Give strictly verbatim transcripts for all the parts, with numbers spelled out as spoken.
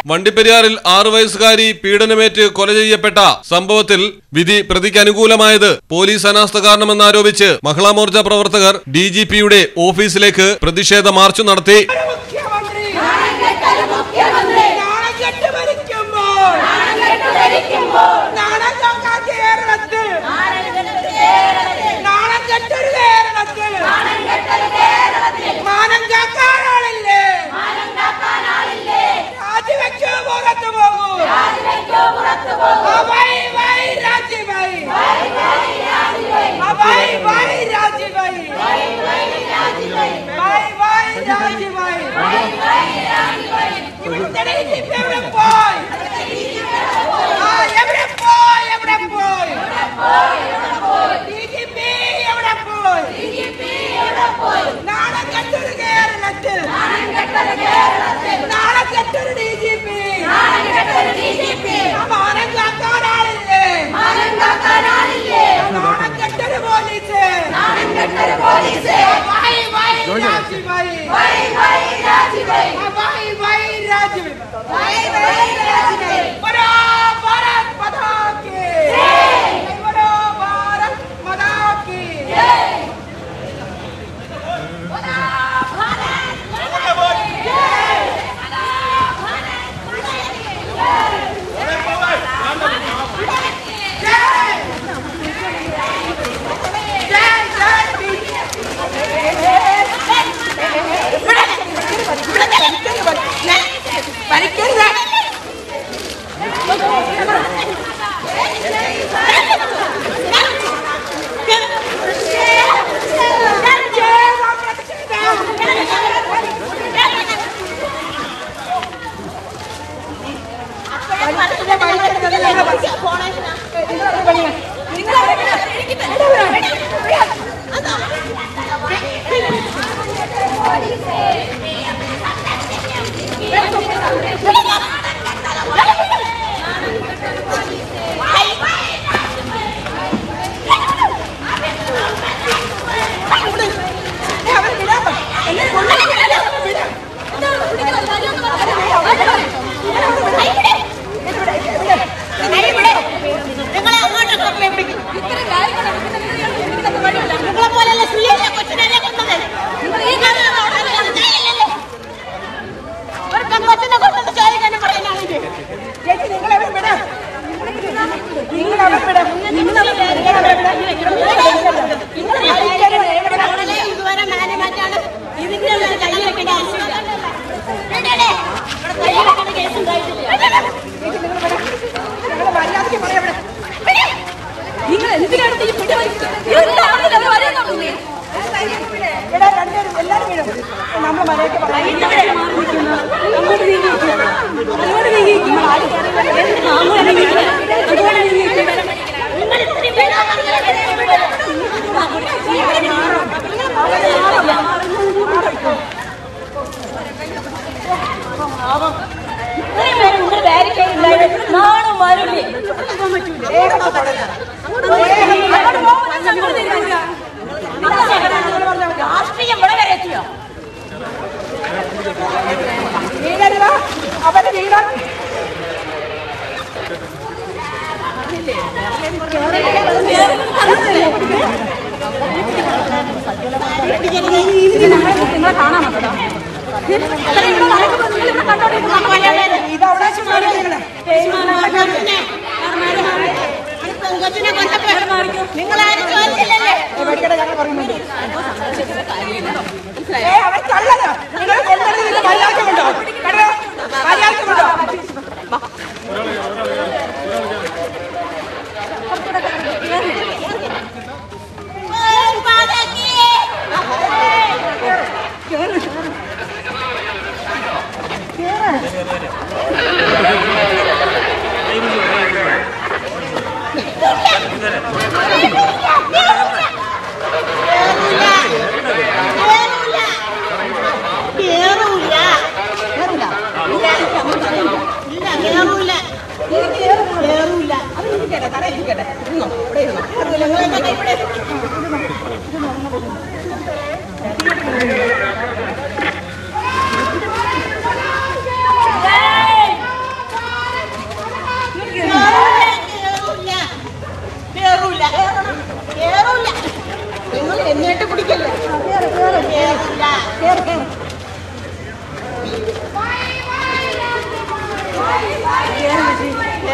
വണ്ടിപ്പെരിയാറിൽ ആറു വയസ്സുകാരി പീഡനമേറ്റ് കൊല ചെയ്യപ്പെട്ട സംഭവത്തിൽ വിധി പ്രതിക്ക് അനുകൂലമായത് പോലീസ് അനാസ്ഥ കാരണമെന്നാരോപിച്ച് മഹിളാ മോർച്ച പ്രവർത്തകർ ഡി ജി പിയുടെ ഓഫീസിലേക്ക് പ്രതിഷേധ മാർച്ച് നടത്തി.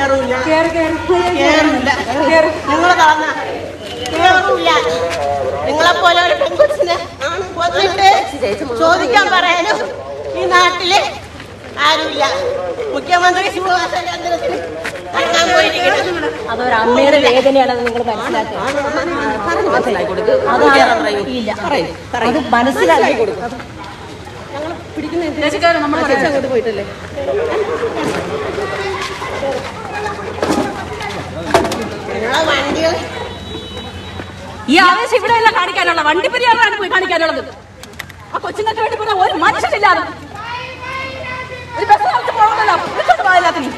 കേറൂല കേറൂല നിങ്ങൾ തളർന്ന കേറൂല. നിങ്ങളെപ്പോലെ ഒരു പെൺകുച്ചിനെ വന്നിട്ട് ചോദിക്കാൻ പറയാനും ഈ നാട്ടില് ആരുമില്ല. മുഖ്യമന്ത്രി ശിവകാശാചന്ദ്രത്തിന് കാണാൻ പോയിരിക്കണം. അതൊരു അമ്മയുടെ വേദനയാണെന്ന് നിങ്ങൾ മനസ്സിലാക്കുക. അത് മനസ്സിലാക്കി കൊടുക്കും. ഞങ്ങൾ പിടിക്കുന്ന നമ്മൾ അങ്ങോട്ട് പോയിട്ടല്ലേ. ഈ ആവേശം ഇവിടെ എല്ലാം കാണിക്കാനുള്ള വണ്ടി പരിഹാരമാണ് പോയി കാണിക്കാനുള്ളത്. ആ കൊച്ചുങ്ങൾക്ക് വേണ്ടി പറഞ്ഞ ഒരു മനുഷ്യനില്ലാതെ ഒരു ബസ് നടത്തി പോകണല്ലോ. എല്ലാത്തിനും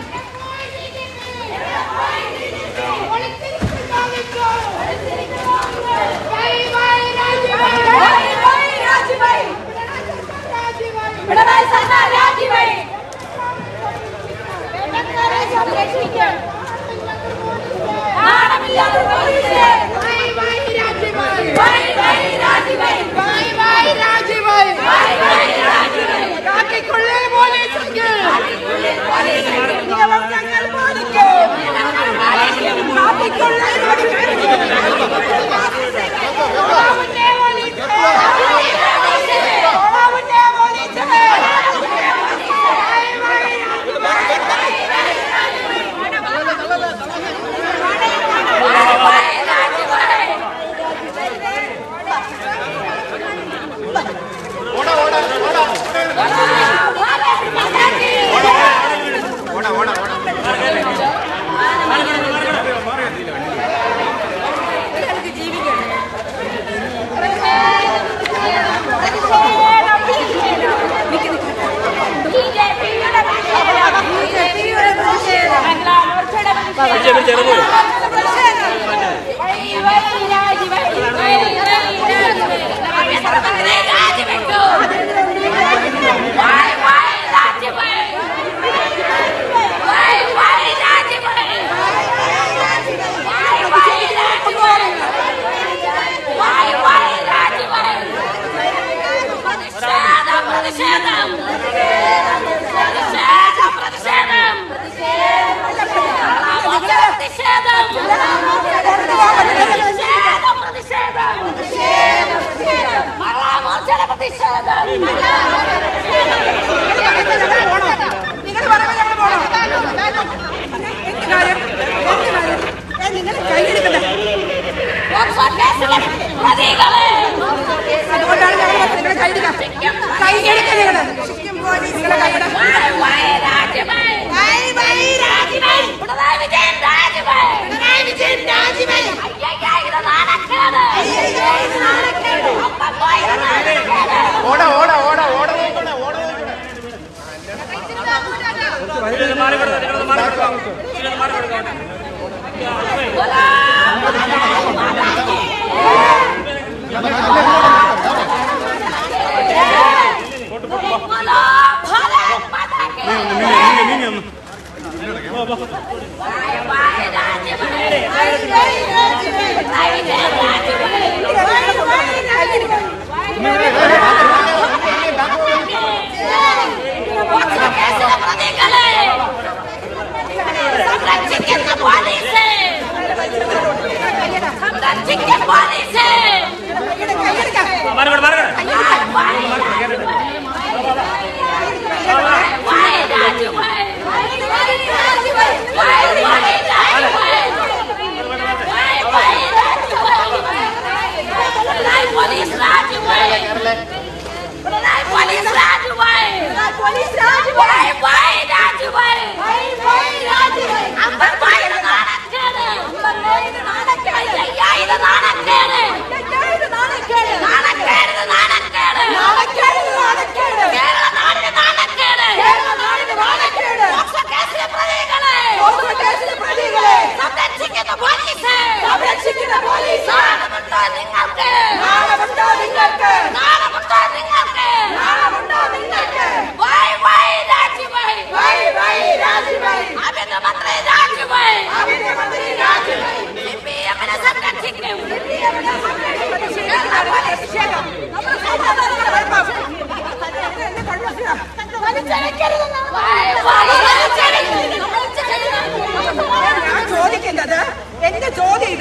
Why? Why? Why?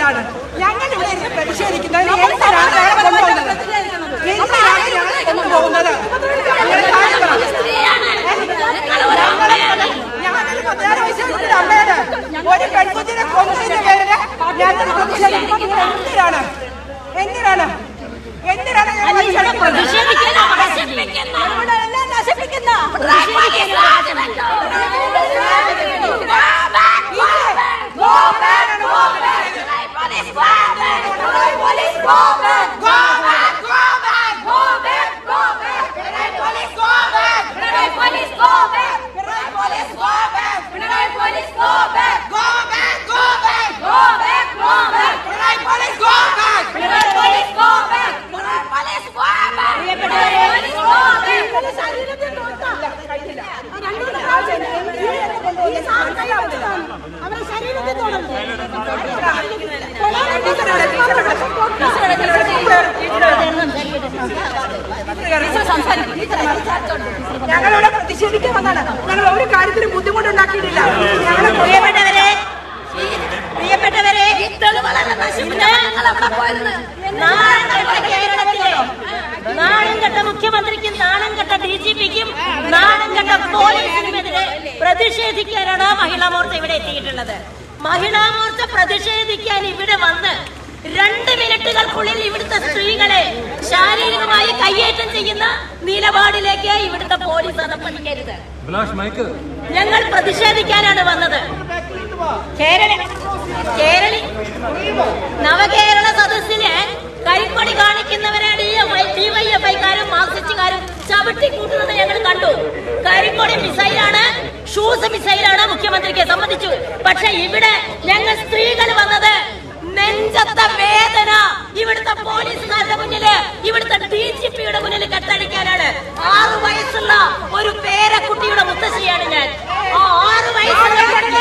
എന്താണ് ഞങ്ങൾ ഇവിടെ ഇരുന്ന് പ്രതിഷേധിക്കുന്നത്? എന്തിനാണ് കൊണ്ടുപോകുന്നത്? കൊണ്ടുപോകുന്നത് ഞാനൊരു പതിനാറ് വയസ്സുള്ള അമ്മയാണ്. ഒരു പെൺകുഞ്ഞിനെ കൊന്നതിന്റെ പേരില് ഞങ്ങൾ പ്രതിഷേധിക്കുന്നത് എന്തിനാണ്? എന്തിനാണ് എന്തിനാണ് അവരുടെ ശരീരത്തിൽ തുടർന്നു ഞങ്ങളിവിടെ പ്രതിഷേധിക്കാൻ വന്നാണ്. ഞങ്ങൾ ഒരു കാര്യത്തിലും ബുദ്ധിമുട്ടുണ്ടാക്കിയിട്ടില്ല. ഞങ്ങൾ പ്രിയപ്പെട്ടവരെ പ്രിയപ്പെട്ടവരെ നാണം കെട്ട മുഖ്യമന്ത്രിക്കും നാണം കെട്ട ഡി ജി പിക്കും നാണം കെട്ട പോലീസിനുമെതിരെ പ്രതിഷേധിക്കാനാണ് മഹിളാ മോർച്ച ഇവിടെ എത്തിയിട്ടുള്ളത്. മഹിളാ മോർച്ച പ്രതിഷേധിക്കാൻ ഇവിടെ വന്ന് രണ്ട് മിനിറ്റുകൾക്കുള്ളിൽ ഇവിടുത്തെ സ്ത്രീകളെ ശാരീരികമായി കയ്യേറ്റം ചെയ്യുന്ന നിലപാടിലേക്ക് ഇവിടുത്തെ പോലീസ് അതപ്പതിക്കരുത്. ഞങ്ങൾ പ്രതിഷേധിക്കാനാണ് വന്നത്. കേരള കേരളി നവകേരള സദസ്സിന് കരിക്കൊടി കാണിക്കുന്നവരെ ഡിവൈഎഫ്ഐക്കാരും മാർക്സിസ്റ്റുകാരും ചവിട്ടി കൂട്ടുന്നത് ഞങ്ങൾ കണ്ടു. കരിക്കൊടി മിസൈലാണ്, ഷൂസ് മിസൈലാണ് മുഖ്യമന്ത്രിക്ക് സമ്മതിച്ചു. പക്ഷെ ഇവിടെ ഞങ്ങൾ സ്ത്രീകൾ വന്നത് നെഞ്ചത്തെ വേദന ഇവിടുത്തെ പോലീസുകാരുടെ മുന്നില്, ഇവിടുത്തെ ഡി ജി പിയുടെ മുന്നിൽ കെട്ടടിക്കാനാണ്. ആറു വയസ്സുള്ള ഒരു പേരക്കുട്ടിയുടെ മുത്തശ്ശിയാണ് ഞാൻ. ആ ആറു വയസ്സുള്ള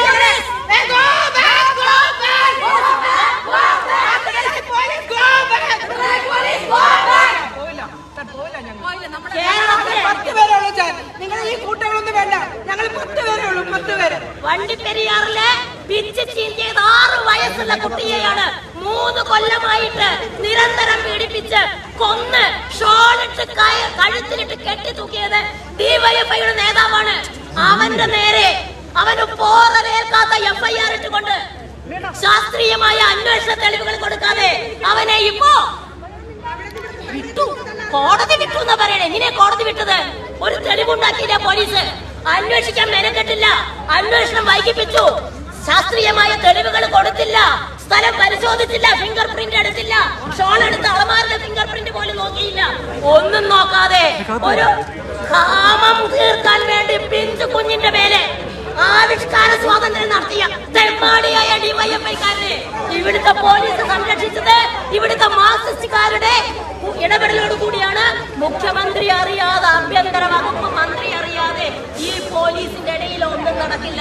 നിങ്ങൾ ഈ കൂട്ടങ്ങളൊന്നും വേണ്ട. ഞങ്ങൾ പത്ത് പേരേ ഉള്ളൂ. പത്ത് പേര് വണ്ടിപ്പെരിയാറിലെ പിച്ച് ചീന്തിയത് ആറു വയസ്സുള്ള കുട്ടിയെയാണ് മൂന്ന് കൊല്ലമായിട്ട് നിരന്തരം പീഡിപ്പിച്ച് കൊന്ന് ഷോളിട്ട് കഴുത്തിലിട്ട് കെട്ടി തൂക്കിയത് ഡിവൈഎഫ്ഐയുടെ നേതാവാണ്. അവന്റെ നേരെ അവന് പോറലേൽക്കാത്ത എഫ് ഐ ആർ ഇട്ടുകൊണ്ട് ശാസ്ത്രീയമായ അന്വേഷണ തെളിവുകൾ കൊടുക്കാതെ അവനെ ഇപ്പോ വിട്ടു. കോടതി വിട്ടു എന്നാ പറയണേ. എങ്ങനെയാ കോടതി വിട്ടത്? ഒരു തെളിവുണ്ടാക്കിയില്ല പോലീസ്. അന്വേഷിക്കാൻ മെനക്കെട്ടില്ല. അന്വേഷണം വൈകിപ്പിച്ചു. ശാസ്ത്രീയമായ തെളിവുകൾ കൊടുത്തില്ല. സ്ഥലം പരിശോധിച്ചില്ല. ഫിംഗർ പ്രിന്റ് എടുത്തില്ല. ഷോൾ എടുത്ത് അളമാരുടെ ഫിംഗർ പ്രിന്റ് പോലും നോക്കിയില്ല. ഒന്നും നോക്കാതെ ഒരു കാമം തീർക്കാൻ വേണ്ടി പിഞ്ചു കുഞ്ഞിന്റെ മേലെ ആവിഷ്കാര സ്വാതന്ത്ര്യം നടത്തിയ തെമ്മാടിയായ ഡിവൈഎഫ്ഐക്കാരനെ ഇവിടുത്തെ പോലീസ് സംരക്ഷിച്ചത് ഇവിടുത്തെ മാർക്സിസ്റ്റുകാരുടെ ഇടപെടലോട് കൂടിയാണ്. മുഖ്യമന്ത്രി അറിയാതെ, ആഭ്യന്തര വകുപ്പ് മന്ത്രി അറിയാതെ ഈ പോലീസിന്റെ ഇടയിൽ ഒന്നും നടക്കില്ല.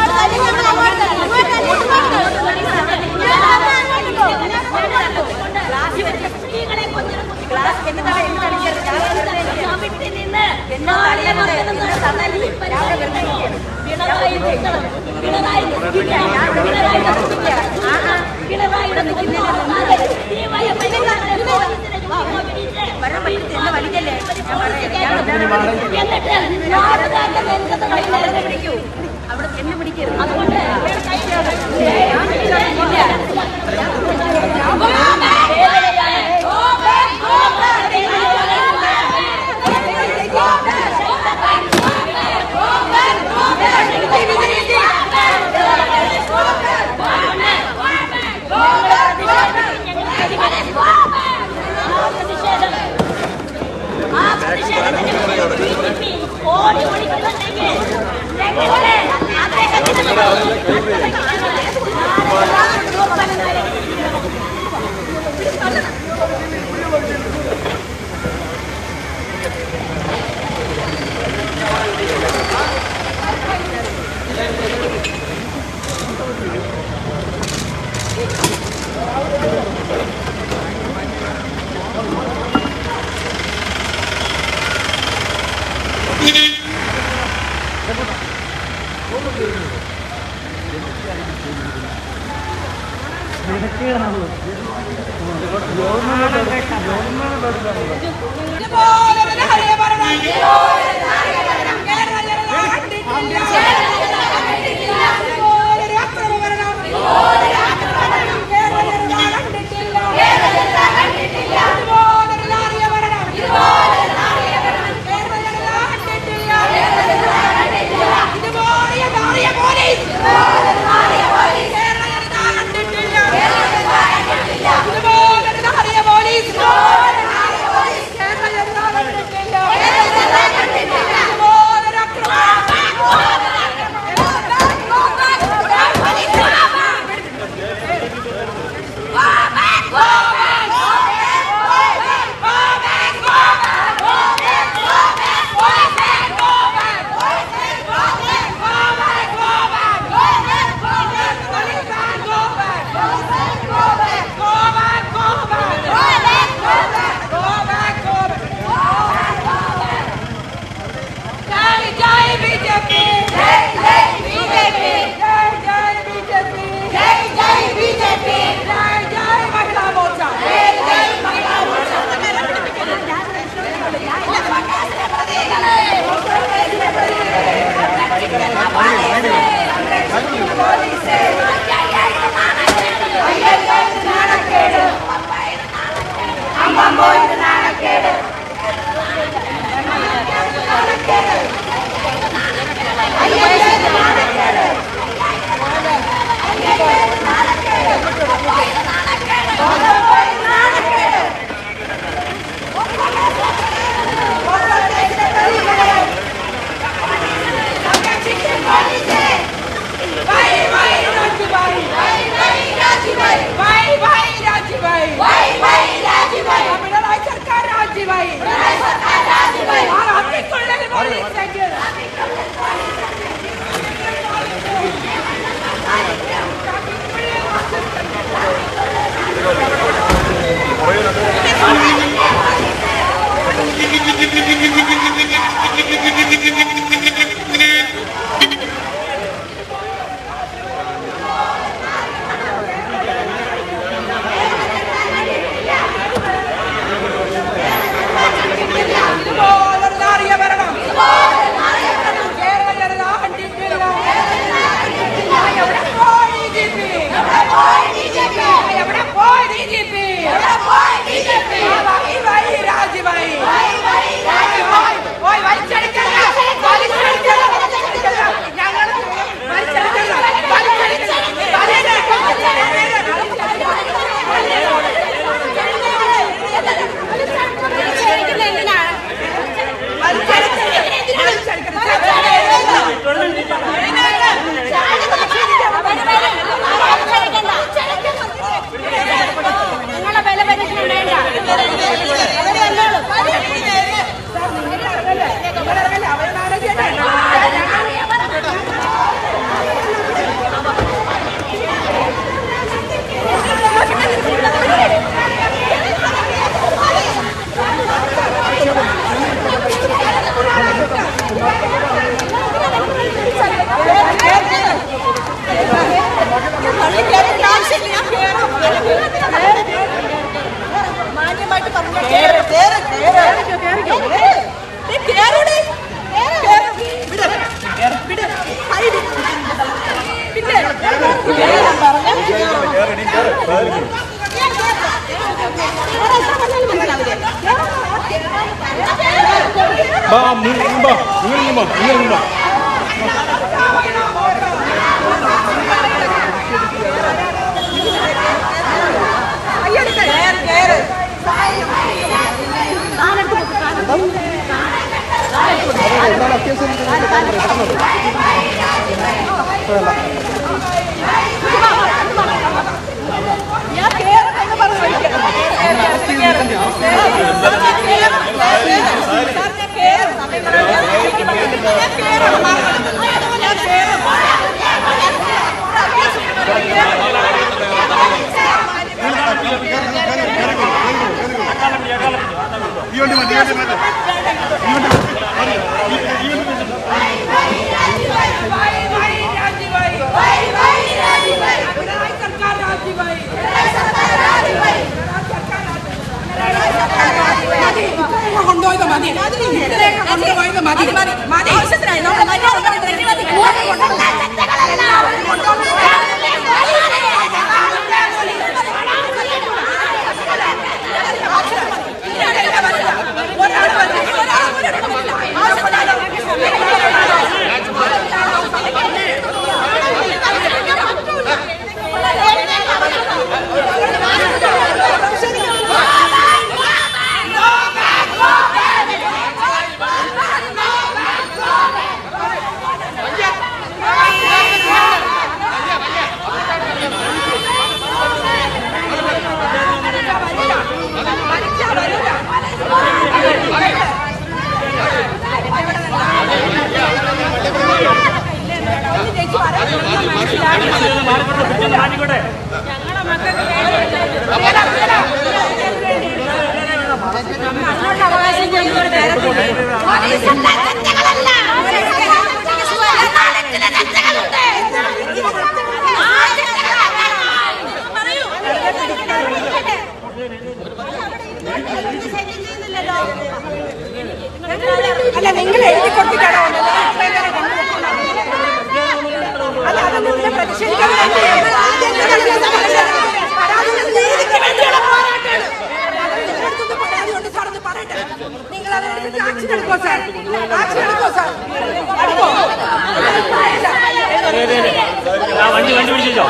സ്ത്രീകളെ കൊഞ്ഞിനും പിണറായി പിണറായി അവിടെ എന്നെ പിടിക്കരുത്. അതുകൊണ്ട് ഓടി ഓടിക്കുന്നുണ്ടെങ്കിൽ सरकार വണ്ടി വണ്ടി പിടിച്ചോ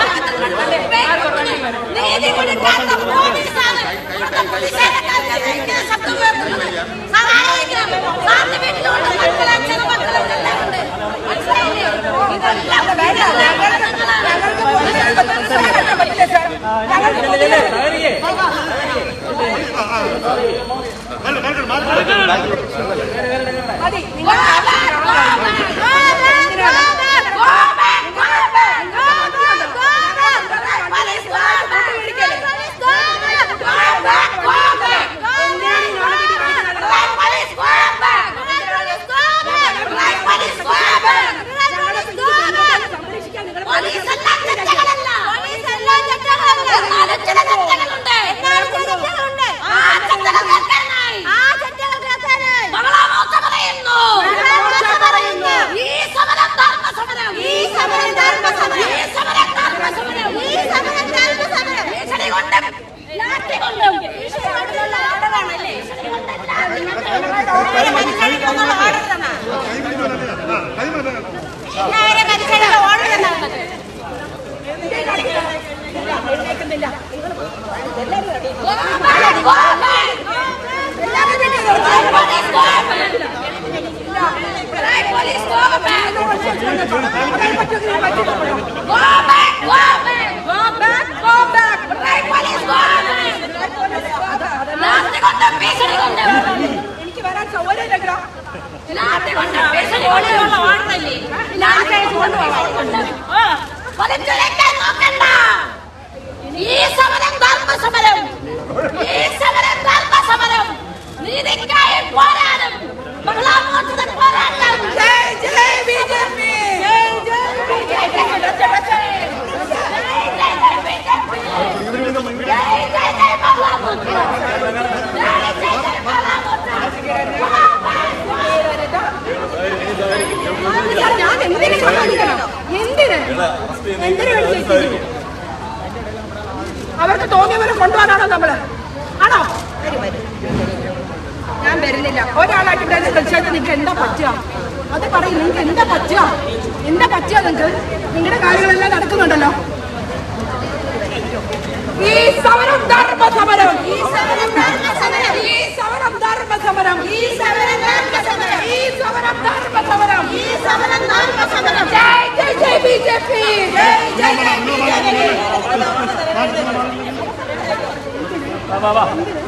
എനിക്ക് വരാൻ സൗകര്യമില്ലല്ലോ. ഈ സമരം ധർമ്മസമരം, ഈ സമരം ധർമ്മസമരം, നീതിക്കായി പോരാടും മഹിളാമോർച്ച പോരാട്ടം. ജയ് ജയ് ബി ജെ പി, ജയ് ജയ് ബി ജെ പി, ജയ് ജയ് ബി ജെ പി, ജയ് ജയ് ജയ് മഹിളാമോർച്ച, ജയ് ജയ് ജയ് മഹിളാമോർച്ച. ഞാൻ എന്തിനു സമ്മതിക്കണം? എന്തിന് എന്തിനു വേണ്ടി? അവർക്ക് തോന്നിയവരെ കൊണ്ടുപോകാനാണോ നമ്മള്? ആണോ? ഞാൻ വരുന്നില്ല. ഒരാളായിട്ട് തീർച്ചയായിട്ടും നിങ്ങൾക്ക് എന്താ പറ്റുക? അത് പറയും. നിങ്ങൾക്ക് എന്താ പറ്റുക? എന്താ പറ്റുക? നിങ്ങൾക്ക് നിങ്ങളുടെ കാര്യങ്ങളെല്ലാം നടക്കുന്നുണ്ടല്ലോ. ഈ സമരം ധർമ്മസമരം, ഈ സമരം ധർമ്മസമരം, ഈ സമരം ധർമ്മസമരം, ഈ സമരം ധർമ്മസമരം, ഈ സമരം ധർമ്മസമരം, ഈ സമരം ധർമ്മസമരം. ജയ് ജയ് ജയ് ബി ജെ പി, ജയ് ജയ് ജയ് ബി ജെ പി. വാ വാ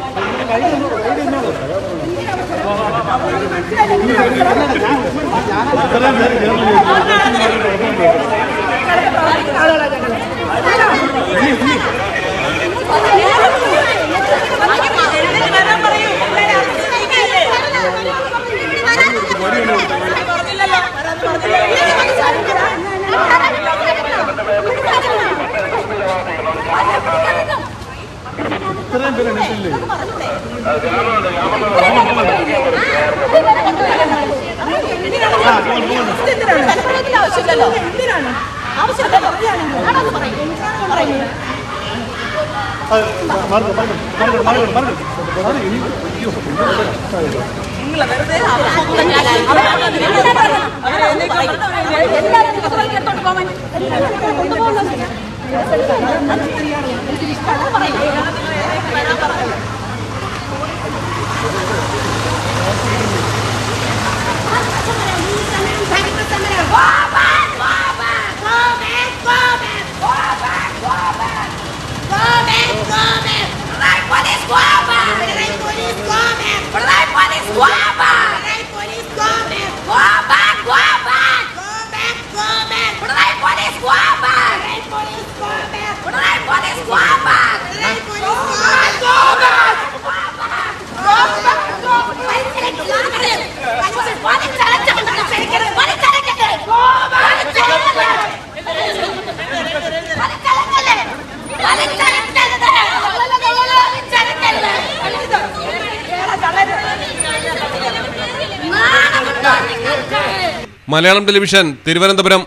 ഇത്രയും പേര് എണീറ്റില്ലേ? ആവശ്യമില്ലല്ലോ. എന്തിനാണ് ആവശ്യമില്ലല്ലോ? Malayalam television Thiruvananthapuram.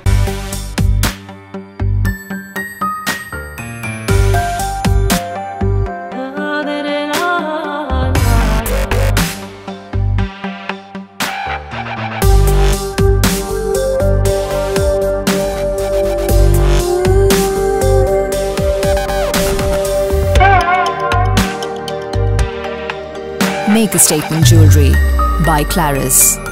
Oh Make a Statement Jewelry by Claris.